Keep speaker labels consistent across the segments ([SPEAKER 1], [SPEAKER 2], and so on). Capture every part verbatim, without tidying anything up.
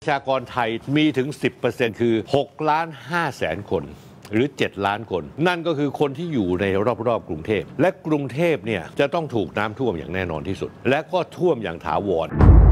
[SPEAKER 1] ประชากรไทยมีถึง สิบเปอร์เซ็นต์ คือหกล้านห้าแสนคนหรือเจ็ดล้านคนนั่นก็คือคนที่อยู่ในรอบๆกรุงเทพและกรุงเทพเนี่ยจะต้องถูกน้ำท่วมอย่างแน่นอนที่สุดและก็ท่วมอย่างถาวร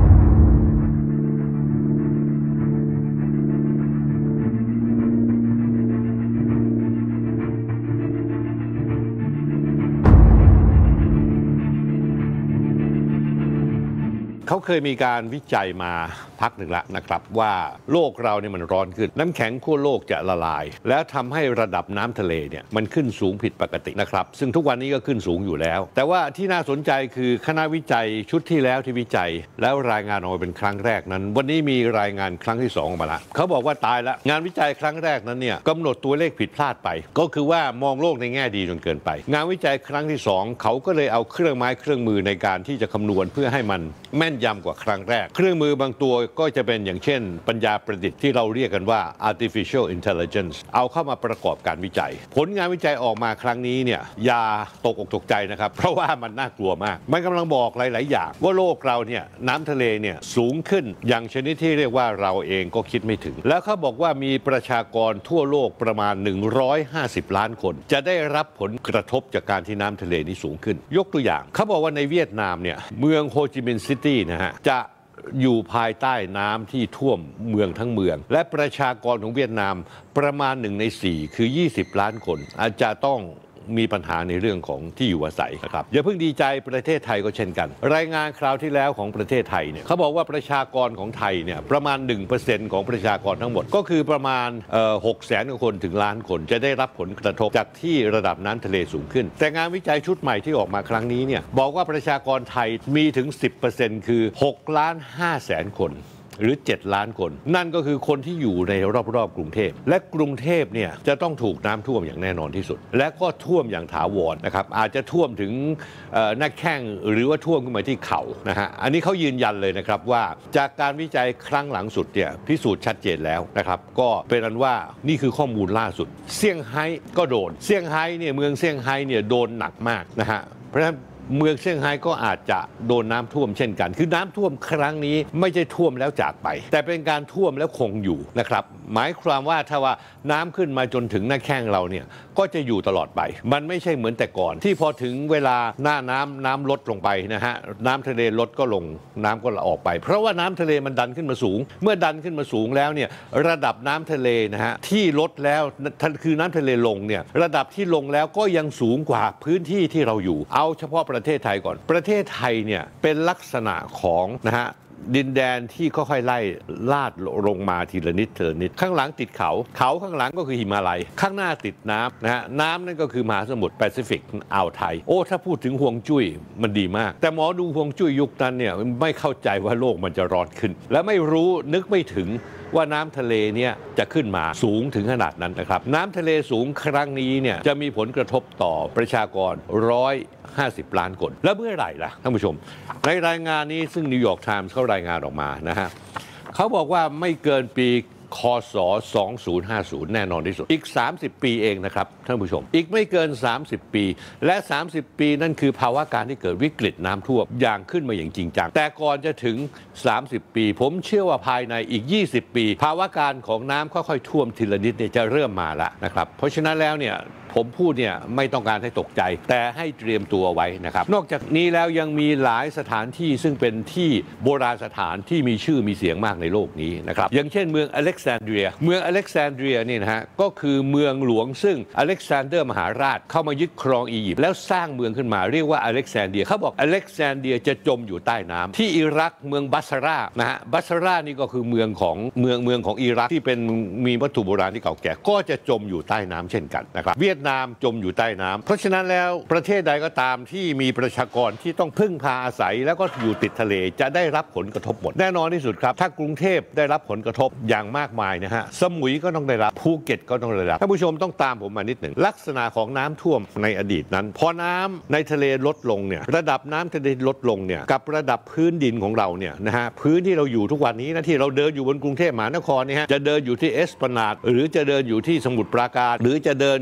[SPEAKER 1] เขาเคยมีการวิจัยมาพักหนึ่งแล้วนะครับว่าโลกเราเนี่ยมันร้อนขึ้นน้ำแข็งขั้วโลกจะละลายแล้วทำให้ระดับน้ำทะเลเนี่ยมันขึ้นสูงผิดปกตินะครับซึ่งทุกวันนี้ก็ขึ้นสูงอยู่แล้วแต่ว่าที่น่าสนใจคือคณะวิจัยชุดที่แล้วที่วิจัยแล้วรายงานออกมาเป็นครั้งแรกนั้นวันนี้มีรายงานครั้งที่สองออกมาแล้วเขาบอกว่าตายแล้วงานวิจัยครั้งแรกนั้นเนี่ยกำหนดตัวเลขผิดพลาดไปก็คือว่ามองโลกในแง่ดีจนเกินไปงานวิจัยครั้งที่สองเขาก็เลยเอาเครื่องไม้เครื่องมือในการที่จะคำนวณเพื่อให้มันแม่นยำกว่าครั้งแรกเครื่องมือบางตัวก็จะเป็นอย่างเช่นปัญญาประดิษฐ์ที่เราเรียกกันว่า artificial intelligence เอาเข้ามาประกอบการวิจัยผลงานวิจัยออกมาครั้งนี้เนี่ยอย่าตกอกตกใจนะครับเพราะว่ามันน่ากลัวมากมันกำลังบอกหลายๆอย่างว่าโลกเราเนี่ยน้ำทะเลเนี่ยสูงขึ้นอย่างชนิดที่เรียกว่าเราเองก็คิดไม่ถึงแล้วเขาบอกว่ามีประชากรทั่วโลกประมาณหนึ่งร้อยห้าสิบล้านคนจะได้รับผลกระทบจากการที่น้ำทะเลนี้สูงขึ้นยกตัวอย่างเขาบอกว่าในเวียดนามเนี่ยเมืองโฮจิมินห์ซิตี้นะฮะจะอยู่ภายใต้น้ำที่ท่วมเมืองทั้งเมืองและประชากรของเวียดนามประมาณหนึ่งในสี่คือยี่สิบล้านคนอาจจะต้องมีปัญหาในเรื่องของที่อยู่อาศัยนะครับอย่าเพิ่งดีใจประเทศไทยก็เช่นกันรายงานคราวที่แล้วของประเทศไทยเนี่ยเขาบอกว่าประชากรของไทยเนี่ยประมาณ หนึ่งเปอร์เซ็นต์ ของประชากรทั้งหมดก็คือประมาณเอ่อหกแสนคนถึงล้านคนจะได้รับผลกระทบจากที่ระดับน้ำทะเลสูงขึ้นแต่งานวิจัยชุดใหม่ที่ออกมาครั้งนี้เนี่ยบอกว่าประชากรไทยมีถึง สิบเปอร์เซ็นต์ คือหกล้านห้าแสนคนหรือเจ็ดล้านคนนั่นก็คือคนที่อยู่ในรอบๆกรุงเทพและกรุงเทพเนี่ยจะต้องถูกน้ำท่วมอย่างแน่นอนที่สุดและก็ท่วมอย่างถาวรนะครับอาจจะท่วมถึงหน้าแข้งหรือว่าท่วมขึ้นมาที่เข่านะฮะอันนี้เขายืนยันเลยนะครับว่าจากการวิจัยครั้งหลังสุดเนี่ยพิสูจน์ชัดเจนแล้วนะครับก็เป็นอันว่านี่คือข้อมูลล่าสุดเซี่ยงไฮ้ก็โดนเซี่ยงไฮ้เนี่ยเมืองเซี่ยงไฮ้เนี่ยโดนหนักมากนะฮะเพราะฉะนั้นเมืองเซี่ยงไฮ้ก็อาจจะโดนน้ำท่วมเช่นกันคือน้ำท่วมครั้งนี้ไม่ใช่ท่วมแล้วจากไปแต่เป็นการท่วมแล้วคงอยู่นะครับหมายความว่าถ้าว่าน้ำขึ้นมาจนถึงหน้าแข้งเราเนี่ยก็จะอยู่ตลอดไปมันไม่ใช่เหมือนแต่ก่อนที่พอถึงเวลาหน้าน้ำน้ำลดลงไปนะฮะน้ำทะเลลดก็ลงน้ำก็ออกไปเพราะว่าน้ำทะเลมันดันขึ้นมาสูงเมื่อดันขึ้นมาสูงแล้วเนี่ยระดับน้ำทะเลนะฮะที่ลดแล้วคือน้ำทะเลลงเนี่ยระดับที่ลงแล้วก็ยังสูงกว่าพื้นที่ที่เราอยู่เอาเฉพาะประเทศไทยก่อนประเทศไทยเนี่ยเป็นลักษณะของนะฮะดินแดนที่ค่อยๆไล่ลาดลงมาทีละนิดทีละนิดข้างหลังติดเขาเขาข้างหลังก็คือหิมาลัยข้างหน้าติดน้ำนะฮะน้ำนั่นก็คือมหาสมุทรแปซิฟิกอ่าวไทยโอ้ถ้าพูดถึงฮวงจุ้ยมันดีมากแต่หมอดูฮวงจุ้ยยุคนั้นเนี่ยไม่เข้าใจว่าโลกมันจะร้อนขึ้นและไม่รู้นึกไม่ถึงว่าน้ำทะเลเนี่ยจะขึ้นมาสูงถึงขนาดนั้นนะครับน้ำทะเลสูงครั้งนี้เนี่ยจะมีผลกระทบต่อประชากรร้อยห้าสิบล้านคนแล้วเมื่อไหร่ล่ะท่านผู้ชมในรายงานนี้ซึ่งนิวยอร์กไทมส์เขารายงานออกมานะฮะเขาบอกว่าไม่เกินปีคศสองพันห้าสิบแน่นอนที่สุดอีกสามสิบปีเองนะครับท่านผู้ชมอีกไม่เกินสามสิบปีและสามสิบปีนั่นคือภาวะการที่เกิดวิกฤตน้ำท่วมอย่างขึ้นมาอย่างจริงจังแต่ก่อนจะถึงสามสิบปีผมเชื่อว่าภายในอีกยี่สิบปีภาวะการของน้ำค่อยๆท่วมทีละนิดเนี่ยจะเริ่มมาแล้วนะครับเพราะฉะนั้นแล้วเนี่ยผมพูดเนี่ยไม่ต้องการให้ตกใจแต่ให้เตรียมตัวไว้นะครับนอกจากนี้แล้วยังมีหลายสถานที่ซึ่งเป็นที่โบราณสถานที่มีชื่อมีเสียงมากในโลกนี้นะครับอย่างเช่นเมืองอเล็กซานเดรียเมืองอเล็กซานเดรียนี่นะฮะก็คือเมืองหลวงซึ่งอเล็กซานเดอร์มหาราชเข้ามายึดครองอียิปต์แล้วสร้างเมืองขึ้นมาเรียกว่าอเล็กซานเดรียเขาบอกอเล็กซานเดรียจะจมอยู่ใต้น้ำที่อิรักเมืองบัสรานะฮะบัสรานี่ก็คือเมืองของเมืองเมืองของอิรักที่เป็นมีวัตถุโบราณที่เก่าแก่ก็จะจมอยู่ใต้น้ำเช่นกันนะครับเวียดนามจมอยู่ใต้น้ำเพราะฉะนั้นแล้วประเทศใดก็ตามที่มีประชากรที่ต้องพึ่งพาอาศัยแล้วก็อยู่ติดทะเลจะได้รับผลกระทบหมดแน่นอนที่สุดครับถ้ากรุงเทพได้รับผลกระทบอย่างมากมายนะฮะสมุยก็ต้องได้รับภูเก็ตก็ต้องได้รับท่านผู้ชมต้องตามผมมานิดหนึ่งลักษณะของน้ำท่วมในอดีตนั้นพอน้ำในทะเลลดลงเนี่ยระดับน้ำทะเลลดลงเนี่ยกับระดับพื้นดินของเราเนี่ยนะฮะพื้นที่เราอยู่ทุกวันนี้นะที่เราเดินอยู่บนกรุงเทพมหานครเนี่ยฮะจะเดินอยู่ที่เอสพลานาดหรือจะเดินอยู่ที่สมุทรปราการหรือจะเดินกำลังจะ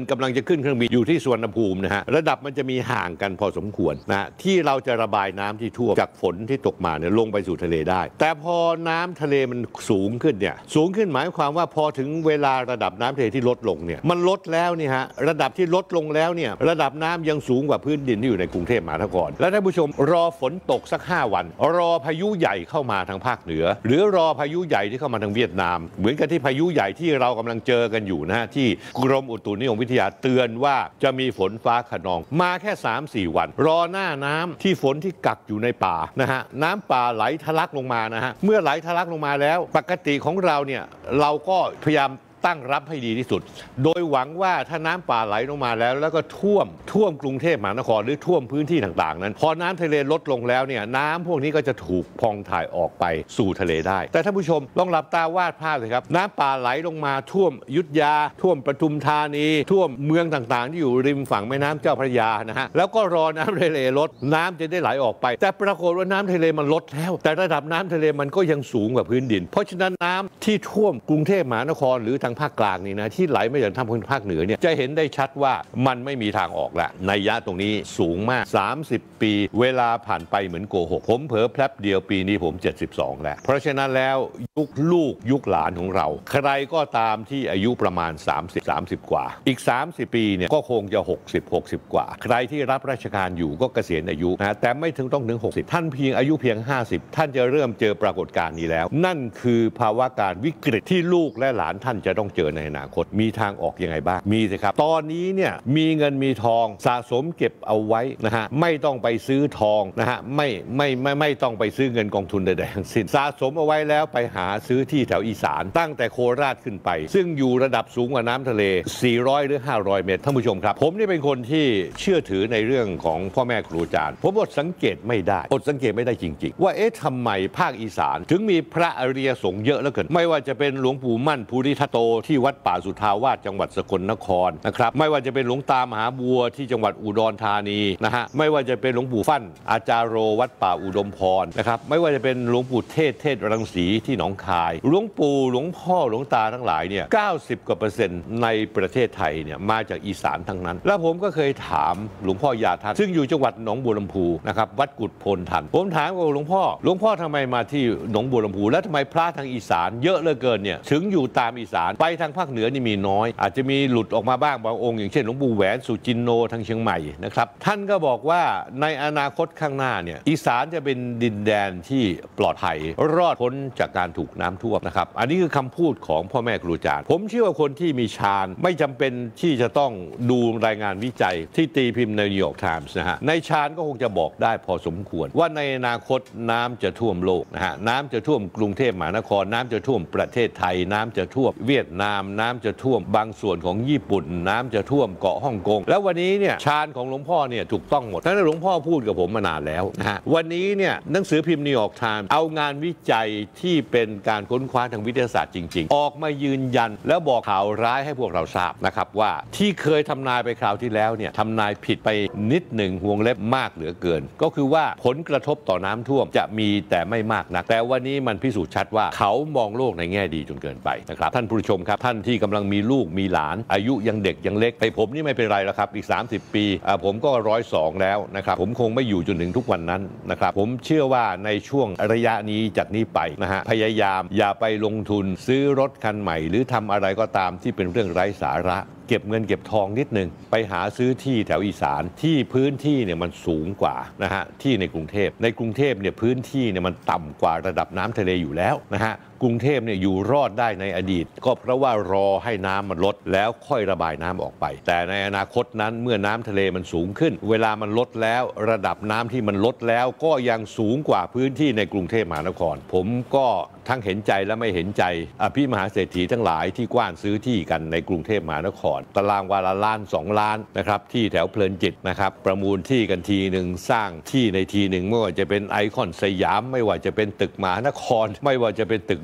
[SPEAKER 1] ขึ้นเครื่องบินอยู่ที่สุวรรณภูมินะฮะระดับมันจะมีห่างกันพอสมควรนะที่เราจะระบายน้ำที่ท่วมจากฝนที่ตกมาเนี่ยลงไปสู่ทะเลได้แต่พอน้ำทะเลมันสูงขึ้นเนี่ยสูงขึ้นหมายความว่าพอถึงเวลาระดับน้ำทะเลที่ลดลงเนี่ยมันลดแล้วนี่ฮะระดับที่ลดลงแล้วเนี่ยระดับน้ำยังสูงกว่าพื้นดินที่อยู่ในกรุงเทพมหานครและท่านผู้ชมรอฝนตกสักห้าวันรอพายุใหญ่เข้ามาทางภาคเหนือหรือรอพายุใหญ่ที่เข้ามาทางเวียดนามเหมือนกับที่พายุใหญ่ที่เรากำลังเจอกันอยู่นะฮะที่กรมอุตุนิยมวิทยาเตือนว่าจะมีฝนฟ้าคะนองมาแค่ สามถึงสี่ วันรอหน้าน้ำที่ฝนที่กักอยู่ในป่านะฮะน้ำป่าไหลทะลักลงมานะฮะเมื่อไหลทะลักลงมาแล้วปกติของเราเนี่ยเราก็พยายามตั้งรับให้ดีที่สุดโดยหวังว่าถ้าน้ำป่าไหลลงมาแล้วแล้วก็ท่วมท่วมกรุงเทพมหานครหรือท่วมพื้นที่ต่างๆนั้นพอน้ำทะเลลดลงแล้วเนี่ยน้ำพวกนี้ก็จะถูกพองถ่ายออกไปสู่ทะเลได้แต่ท่านผู้ชมลองหลับตาวาดภาพเลยครับน้ำป่าไหลลงมาท่วมอยุธยาท่วมปทุมธานีท่วมเมืองต่างๆที่อยู่ริมฝั่งแม่น้ำเจ้าพระยานะฮะแล้วก็รอน้ำทะเลลดน้ำจะได้ไหลออกไปแต่ปรากฏว่าน้ำทะเลมันลดแล้วแต่ระดับน้ำทะเลมันก็ยังสูงกว่าพื้นดินเพราะฉะนั้นน้ำที่ท่วมกรุงเทพมหานครหรือทางภาคกลางนี่นะที่ไหลมาจากทางภาคเหนือเนี่ยจะเห็นได้ชัดว่ามันไม่มีทางออกละนัยยะตรงนี้สูงมากสามสิบปีเวลาผ่านไปเหมือนโกหกผมเผลอแป๊บเดียวปีนี้ผมเจ็ดสิบสองแล้วเพราะฉะนั้นแล้วยุคลูกยุคหลานของเราใครก็ตามที่อายุประมาณสามสิบ สามสิบกว่าอีกสามสิบปีเนี่ยก็คงจะหกสิบ หกสิบกว่าใครที่รับราชการอยู่ก็เกษียณอายุนะแต่ไม่ถึงต้องถึงหกสิบท่านเพียงอายุเพียงห้าสิบท่านจะเริ่มเจอปรากฏการณ์นี้แล้วนั่นคือภาวะการวิกฤตที่ลูกและหลานท่านจะต้องเจอในอนาคตมีทางออกยังไงบ้างมีสิครับตอนนี้เนี่ยมีเงินมีทองสะสมเก็บเอาไว้นะฮะไม่ต้องไปซื้อทองนะฮะไม่ไม่ไม่ไม่ต้องไปซื้อเงินกองทุนใดๆทั้งสิ้นสะสมเอาไว้แล้วไปหาซื้อที่แถวอีสานตั้งแต่โคราชขึ้นไปซึ่งอยู่ระดับสูงกว่าน้ำทะเลสี่ร้อยหรือห้าร้อยเมตรท่านผู้ชมครับผมนี่เป็นคนที่เชื่อถือในเรื่องของพ่อแม่ครูอาจารย์ผมอดสังเกตไม่ได้อดสังเกตไม่ได้จริงๆว่าเอ๊ะทำไมภาคอีสานถึงมีพระอริยสงฆ์เยอะเหลือเกินไม่ว่าจะเป็นหลวงปู่มั่นภูริทัตโตที่วัดป่าสุทาวาสจังหวัดสกลนครนะครับไม่ว่าจะเป็นหลวงตามหาบัวที่จังหวัดอุดรธานีนะฮะไม่ว่าจะเป็นหลวงปู่ฟั่นอาจารโรวัดป่าอุดมพรนะครับไม่ว่าจะเป็นหลวงปู่เทศเทศรังสีที่หนองคายหลวงปู่หลวงพ่อหลวงตาทั้งหลายเนี่ยเก้าสิบกว่าเปอร์เซ็นต์ในประเทศไทยเนี่ยมาจากอีสานทั้งนั้นแล้วผมก็เคยถามหลวงพ่อยาทัศน์ซึ่งอยู่จังหวัดหนองบัวลำพูนะครับวัดกุดโพนทันผมถามว่าหลวงพ่อหลวงพ่อทำไมมาที่หนองบัวลำพูแล้วทำไมพระทางอีสานเยอะเหลือเกินเนี่ยถึงอยู่ตามอีสานไปทางภาคเหนือนี่มีน้อยอาจจะมีหลุดออกมาบ้างบางองค์อย่างเช่นหลวงปู่แหวนสุจินโนทางเชียงใหม่นะครับท่านก็บอกว่าในอนาคตข้างหน้าเนี่ยอีสานจะเป็นดินแดนที่ปลอดภัยรอดพ้นจากการถูกน้ำท่วมนะครับอันนี้คือคำพูดของพ่อแม่ครูอาจารย์ผมเชื่อว่าคนที่มีฌานไม่จำเป็นที่จะต้องดูรายงานวิจัยที่ตีพิมพ์ในนิวยอร์กไทมส์นะฮะในฌานก็คงจะบอกได้พอสมควรว่าในอนาคตน้ำจะท่วมโลกนะฮะน้ำจะท่วมกรุงเทพมหานครน้ำจะท่วมประเทศไทยน้ำจะท่วมเวียดนามน้ำจะท่วมบางส่วนของญี่ปุ่นน้ำจะท่วมเกาะฮ่องกงแล้ววันนี้เนี่ยฌานของหลวงพ่อเนี่ยถูกต้องหมดทั้งนั้นหลวงพ่อพูดกับผมมานานแล้วนะฮะวันนี้เนี่ยหนังสือพิมพ์นิวยอร์กไทมส์เอางานวิจัยที่เป็นการค้นคว้าทางวิทยาศาสตร์จริงๆออกมายืนยันแล้วบอกข่าวร้ายให้พวกเราทราบนะครับว่าที่เคยทำนายไปคราวที่แล้วเนี่ยทำนายผิดไปนิดหนึ่งวงเล็บมากเหลือเกินก็คือว่าผลกระทบต่อน้ำท่วมจะมีแต่ไม่มากนักแต่วันนี้มันพิสูจน์ชัดว่าเขามองโลกในแง่ดีจนเกินไปนะครับท่านผู้ชมครับท่านที่กำลังมีลูกมีหลานอายุยังเด็กยังเล็กไปผมนี่ไม่เป็นไรแล้วครับอีกสามสิบปีผมก็ร้อยสองแล้วนะครับผมคงไม่อยู่จนถึงทุกวันนั้นนะครับผมเชื่อว่าในช่วงระยะนี้จากนี้ไปนะฮะพยายามอย่าไปลงทุนซื้อรถคันใหม่หรือทำอะไรก็ตามที่เป็นเรื่องไร้สาระเก็บเงินเก็บทองนิดนึงไปหาซื้อที่แถวอีสานที่พื้นที่เนี่ยมันสูงกว่านะฮะที่ในกรุงเทพในกรุงเทพเนี่ยพื้นที่เนี่ยมันต่ำกว่าระดับน้ำทะเลอยู่แล้วนะฮะกรุงเทพเนี่ยอยู่รอดได้ในอดีตก็เพราะว่ารอให้น้ำมันลดแล้วค่อยระบายน้ำออกไปแต่ในอนาคตนั้นเมื่อน้ำทะเลมันสูงขึ้นเวลามันลดแล้วระดับน้ำที่มันลดแล้วก็ยังสูงกว่าพื้นที่ในกรุงเทพมหานครผมก็ทั้งเห็นใจและไม่เห็นใจอภิมหาเศรษฐีทั้งหลายที่กว้านซื้อที่กันในกรุงเทพมหานครตารางวาละล้านสองล้านนะครับที่แถวเพลินจิตนะครับประมูลที่กันทีหนึ่งสร้างที่ในทีหนึ่งไม่ว่าจะเป็นไอคอนสยามไม่ว่าจะเป็นตึกมหานครไม่ว่าจะเป็นตึก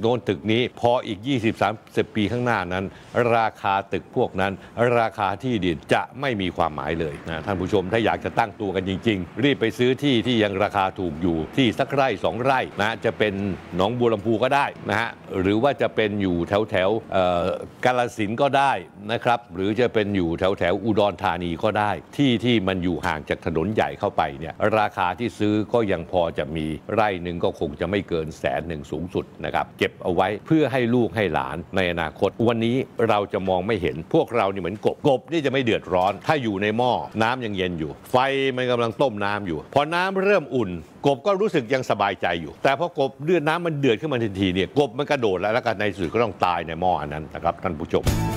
[SPEAKER 1] โน้นตึกนี้พออีก ยี่สิบถึงสามสิบ ปีข้างหน้านั้น ราคาตึกพวกนั้นราคาที่ดินจะไม่มีความหมายเลยนะท่านผู้ชมถ้าอยากจะตั้งตัวกันจริงๆรีบไปซื้อที่ที่ยังราคาถูกอยู่ที่สักไร่สองไร่นะจะเป็นหนองบัวลำพูก็ได้นะฮะหรือว่าจะเป็นอยู่แถวแถวกาฬสินธุ์ก็ได้นะครับหรือจะเป็นอยู่แถวแถวอุดรธานีก็ได้ที่ที่มันอยู่ห่างจากถนนใหญ่เข้าไปเนี่ยราคาที่ซื้อก็ยังพอจะมีไร่หนึ่งก็คงจะไม่เกินแสนหนึ่งสูงสุดนะครับเก็บเอาไว้เพื่อให้ลูกให้หลานในอนาคตวันนี้เราจะมองไม่เห็นพวกเรานี่เหมือนกบกบนี่จะไม่เดือดร้อนถ้าอยู่ในหม้อน้ำยังเย็นอยู่ไฟมันกำลังต้มน้ำอยู่พอน้ำเริ่มอุ่นกบก็รู้สึกยังสบายใจอยู่แต่พอกบเลือดน้ำมันเดือดขึ้นมาทันทีเนี่ยกบมันกระโดดแล้วแล้วก็ในสุดก็ต้องตายในหม้ออันนั้นนะครับท่านผู้ชม